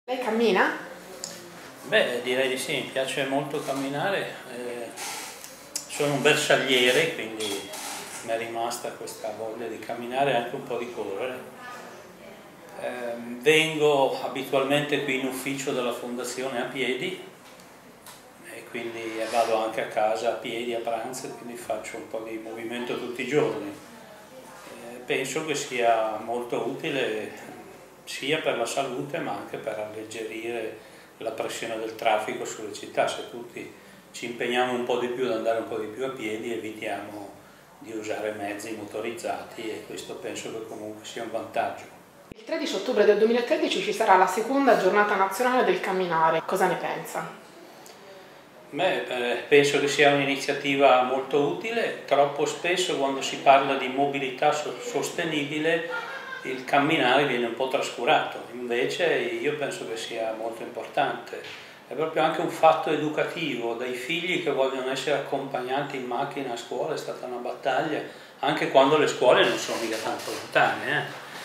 Lei cammina? Beh, direi di sì, mi piace molto camminare, sono un bersagliere, quindi mi è rimasta questa voglia di camminare e anche un po' di correre. Vengo abitualmente qui in ufficio della Fondazione a piedi e quindi vado anche a casa a piedi a pranzo, quindi faccio un po' di movimento tutti i giorni. Penso che sia molto utile sia per la salute ma anche per alleggerire la pressione del traffico sulle città. Se tutti ci impegniamo un po' di più ad andare un po' di più a piedi, evitiamo di usare mezzi motorizzati e questo penso che comunque sia un vantaggio. Il 13 ottobre del 2013 ci sarà la seconda giornata nazionale del camminare. Cosa ne pensa? Penso che sia un'iniziativa molto utile. Troppo spesso quando si parla di mobilità sostenibile il camminare viene un po' trascurato, invece io penso che sia molto importante. È proprio anche un fatto educativo, dai figli che vogliono essere accompagnati in macchina a scuola, è stata una battaglia, anche quando le scuole non sono mica tanto lontane.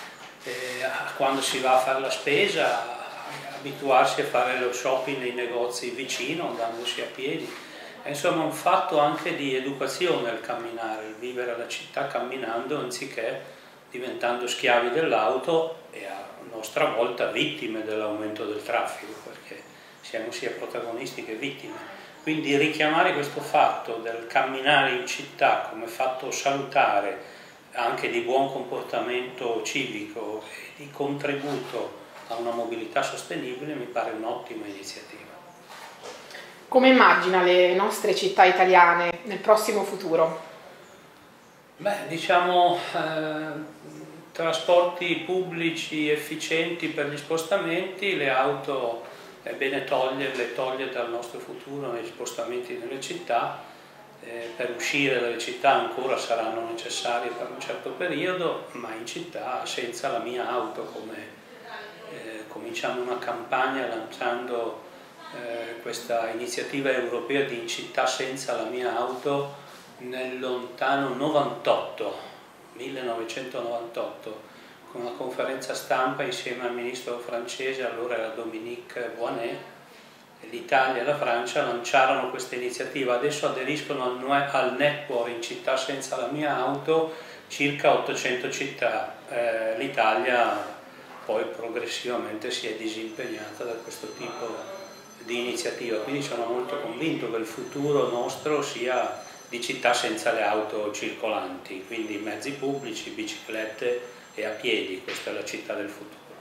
Quando si va a fare la spesa, abituarsi a fare lo shopping nei negozi vicino, andandosi a piedi. È insomma un fatto anche di educazione il camminare, il vivere la città camminando anziché diventando schiavi dell'auto e a nostra volta vittime dell'aumento del traffico, perché siamo sia protagonisti che vittime. Quindi richiamare questo fatto del camminare in città come fatto salutare, anche di buon comportamento civico e di contributo a una mobilità sostenibile mi pare un'ottima iniziativa. Come immagina le nostre città italiane nel prossimo futuro? Diciamo trasporti pubblici efficienti per gli spostamenti, le auto è bene toglierle, togliere dal nostro futuro negli spostamenti nelle città. Per uscire dalle città ancora saranno necessarie per un certo periodo, ma in città senza la mia auto, come cominciamo una campagna lanciando questa iniziativa europea di In città senza la mia auto nel lontano 1998, con una conferenza stampa insieme al ministro francese, allora era Dominique Voynet, l'Italia e la Francia lanciarono questa iniziativa. Adesso aderiscono al network In città senza la mia auto circa 800 città. L'Italia poi progressivamente si è disimpegnata da questo tipo di iniziativa, quindi sono molto convinto che il futuro nostro sia di città senza le auto circolanti, quindi mezzi pubblici, biciclette e a piedi. Questa è la città del futuro.